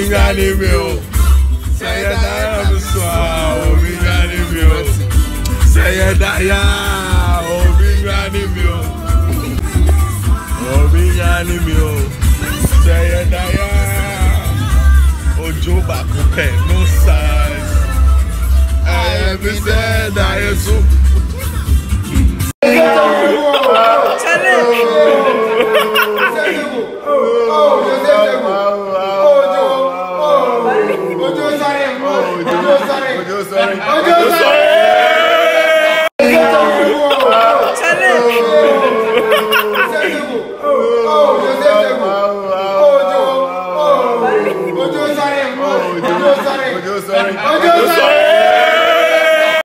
Obingani meu. Say da pessoal, Obingani meu. Say da ya, Obingani meu. Obingani meu. Say da ya. Ojo baku pe no size. I am said that you. Sorry.